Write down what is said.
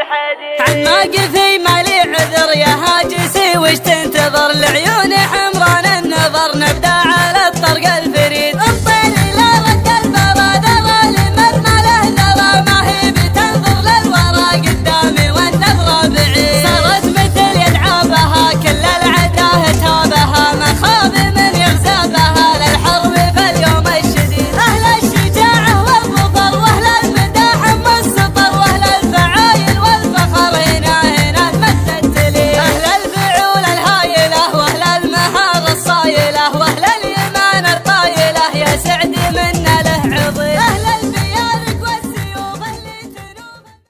عن موقفي مالي عذر يا هاجسي وش تنتظر العيون